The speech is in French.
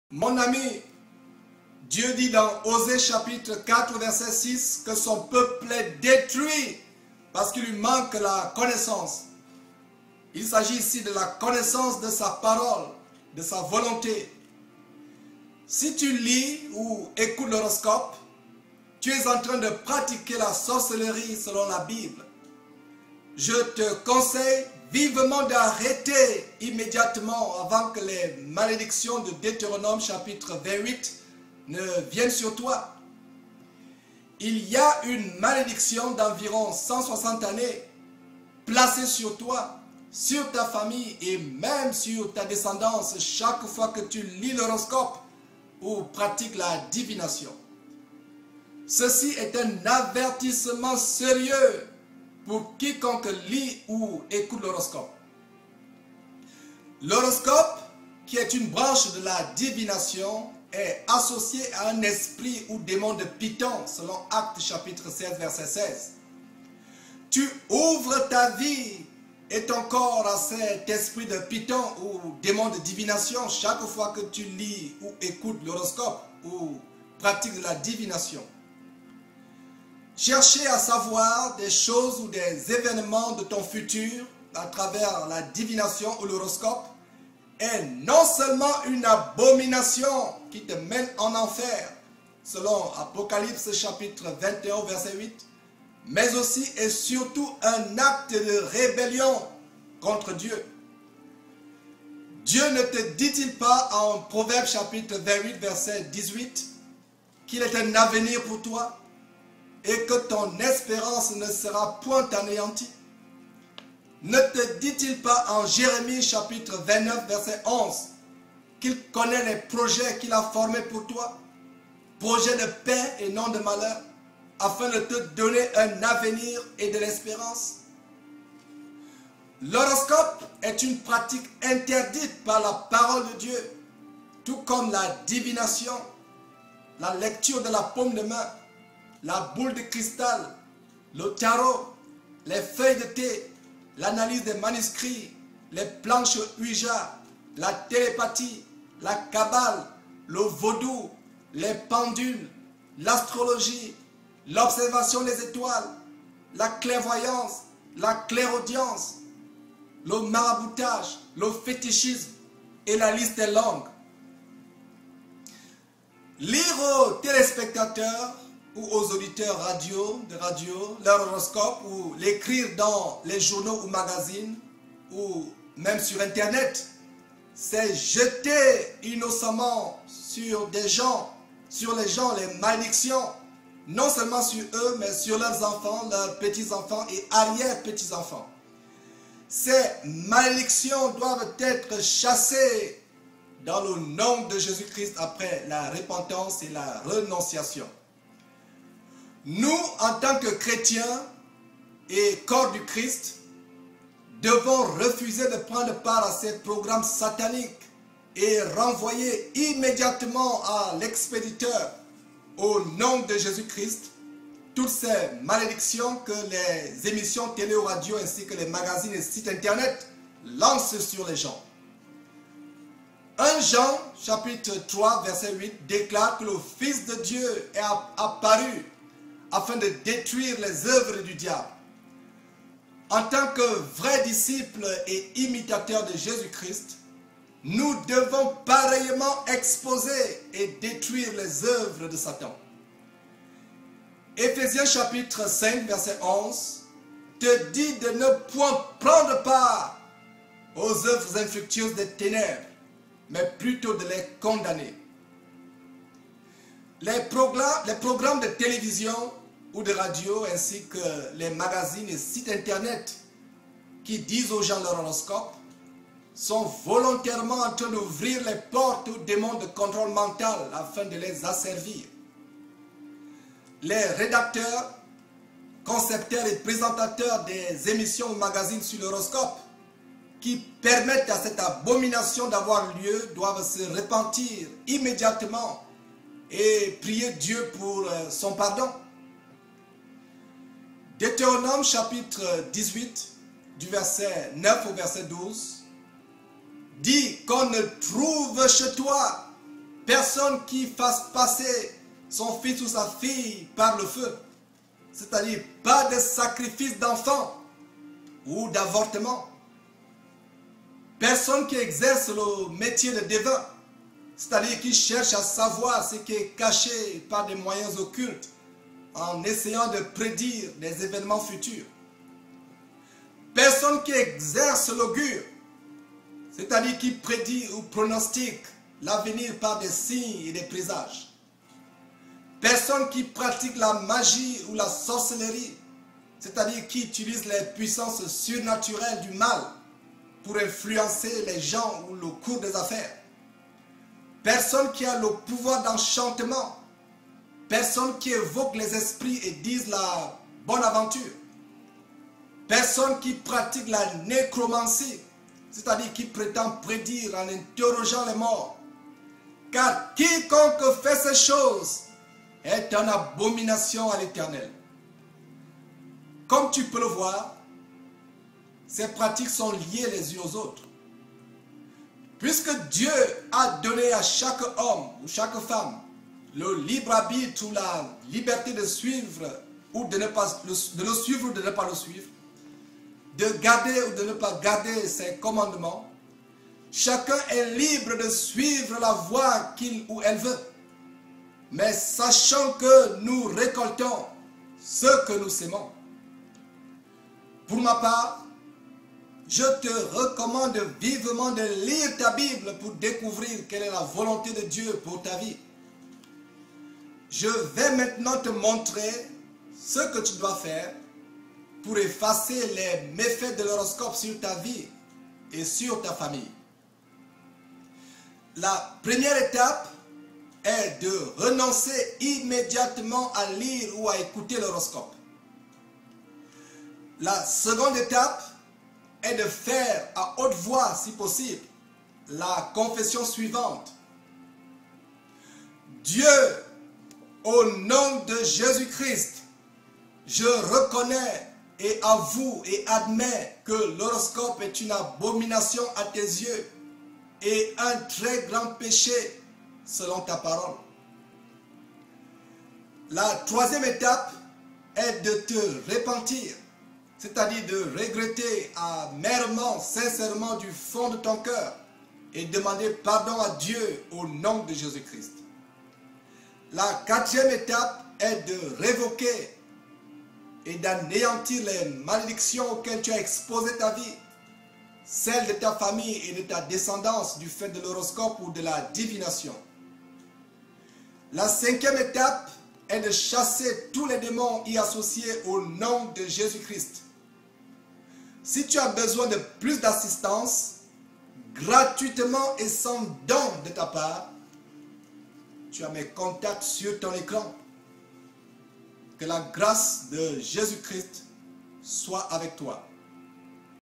Mon ami, Dieu dit dans Osée chapitre 4 verset 6 que son peuple est détruit parce qu'il lui manque la connaissance. Il s'agit ici de la connaissance de sa parole, de sa volonté. Si tu lis ou écoutes l'horoscope, tu es en train de pratiquer la sorcellerie selon la Bible. Je te conseille vivement d'arrêter immédiatement avant que les malédictions de Deutéronome chapitre 28 ne viennent sur toi. Il y a une malédiction d'environ 160 années placée sur toi, sur ta famille et même sur ta descendance chaque fois que tu lis l'horoscope ou pratiques la divination. Ceci est un avertissement sérieux pour quiconque lit ou écoute l'horoscope. L'horoscope, qui est une branche de la divination, est associé à un esprit ou démon de Python, selon Actes chapitre 16, verset 16. Tu ouvres ta vie et ton corps à cet esprit de Python ou démon de divination chaque fois que tu lis ou écoutes l'horoscope ou pratiques la divination. Chercher à savoir des choses ou des événements de ton futur à travers la divination ou l'horoscope est non seulement une abomination qui te mène en enfer, selon Apocalypse chapitre 21 verset 8, mais aussi et surtout un acte de rébellion contre Dieu. Dieu ne te dit-il pas en Proverbe chapitre 28 verset 18 qu'il est un avenir pour toi et que ton espérance ne sera point anéantie? Ne te dit-il pas en Jérémie chapitre 29 verset 11 qu'il connaît les projets qu'il a formés pour toi, projets de paix et non de malheur, afin de te donner un avenir et de l'espérance? L'horoscope est une pratique interdite par la parole de Dieu, tout comme la divination, la lecture de la paume de main, la boule de cristal, le tarot, les feuilles de thé, l'analyse des manuscrits, les planches Ouija, la télépathie, la kabbale, le vaudou, les pendules, l'astrologie, l'observation des étoiles, la clairvoyance, la clairaudience, le maraboutage, le fétichisme et la liste est longue. Lire aux téléspectateurs ou aux auditeurs de radio, leur horoscope ou l'écrire dans les journaux ou magazines ou même sur internet, c'est jeter innocemment sur les gens les malédictions, non seulement sur eux, mais sur leurs enfants, leurs petits-enfants et arrière-petits-enfants. Ces malédictions doivent être chassées dans le nom de Jésus-Christ après la repentance et la renonciation. Nous, en tant que chrétiens et corps du Christ, devons refuser de prendre part à ces programmes sataniques et renvoyer immédiatement à l'expéditeur, au nom de Jésus-Christ, toutes ces malédictions que les émissions télé ou radio ainsi que les magazines et sites internet lancent sur les gens. 1 Jean chapitre 3 verset 8 déclare que le Fils de Dieu est apparu afin de détruire les œuvres du diable. En tant que vrais disciples et imitateurs de Jésus-Christ, nous devons pareillement exposer et détruire les œuvres de Satan. Éphésiens chapitre 5 verset 11 te dit de ne point prendre part aux œuvres infructueuses des ténèbres, mais plutôt de les condamner. Les programmes de télévision ou de radio ainsi que les magazines et sites internet qui disent aux gens leur horoscope sont volontairement en train d'ouvrir les portes aux démons de contrôle mental afin de les asservir. Les rédacteurs, concepteurs et présentateurs des émissions ou magazines sur l'horoscope qui permettent à cette abomination d'avoir lieu doivent se repentir immédiatement et prier Dieu pour son pardon. Deutéronome chapitre 18 du verset 9 au verset 12 dit qu'on ne trouve chez toi personne qui fasse passer son fils ou sa fille par le feu. C'est-à-dire pas de sacrifice d'enfant ou d'avortement. Personne qui exerce le métier de devin, c'est-à-dire qui cherche à savoir ce qui est caché par des moyens occultes en essayant de prédire des événements futurs. Personne qui exerce l'augure, c'est-à-dire qui prédit ou pronostique l'avenir par des signes et des présages. Personne qui pratique la magie ou la sorcellerie, c'est-à-dire qui utilise les puissances surnaturelles du mal pour influencer les gens ou le cours des affaires. Personne qui a le pouvoir d'enchantement. Personne qui évoque les esprits et dise la bonne aventure. Personne qui pratique la nécromancie, c'est-à-dire qui prétend prédire en interrogeant les morts. Car quiconque fait ces choses est en abomination à l'Éternel. Comme tu peux le voir, ces pratiques sont liées les unes aux autres. Puisque Dieu a donné à chaque homme ou chaque femme le libre arbitre ou la liberté de suivre ou de le suivre ou de ne pas le suivre, de garder ou de ne pas garder ses commandements, chacun est libre de suivre la voie qu'il ou elle veut. Mais sachant que nous récoltons ce que nous sémons. Pour ma part, je te recommande vivement de lire ta Bible pour découvrir quelle est la volonté de Dieu pour ta vie. Je vais maintenant te montrer ce que tu dois faire pour effacer les méfaits de l'horoscope sur ta vie et sur ta famille. La première étape est de renoncer immédiatement à lire ou à écouter l'horoscope. La seconde étape est de faire à haute voix, si possible, la confession suivante. Dieu, au nom de Jésus-Christ, je reconnais et avoue et admets que l'horoscope est une abomination à tes yeux et un très grand péché selon ta parole. La troisième étape est de te repentir, c'est-à-dire de regretter amèrement, sincèrement du fond de ton cœur et demander pardon à Dieu au nom de Jésus-Christ. La quatrième étape est de révoquer et d'anéantir les malédictions auxquelles tu as exposé ta vie, celles de ta famille et de ta descendance du fait de l'horoscope ou de la divination. La cinquième étape est de chasser tous les démons y associés au nom de Jésus-Christ. Si tu as besoin de plus d'assistance, gratuitement et sans don de ta part, tu as mes contacts sur ton écran. Que la grâce de Jésus-Christ soit avec toi.